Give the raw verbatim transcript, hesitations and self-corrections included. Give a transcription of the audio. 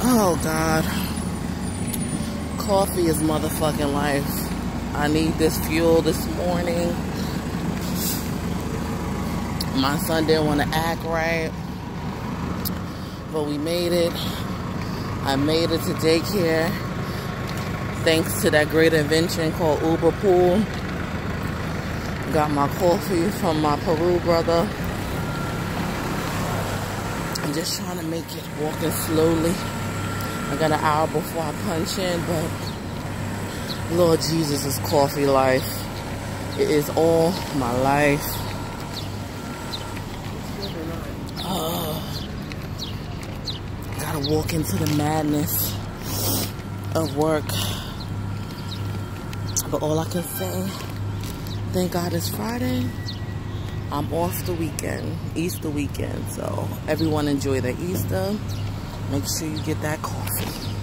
Oh God. Coffee is motherfucking life. I need this fuel this morning. My son didn't want to act right, but we made it. I made it to daycare thanks to that great invention called Uber Pool. Got my coffee from my Peru brother. I'm just trying to make it, walking slowly. I got an hour before I punch in, but Lord Jesus is coffee life. It is all my life. Oh, gotta walk into the madness of work. But all I can say, thank God it's Friday. I'm off the weekend, Easter weekend. So everyone enjoy their Easter. Make sure you get that coffee.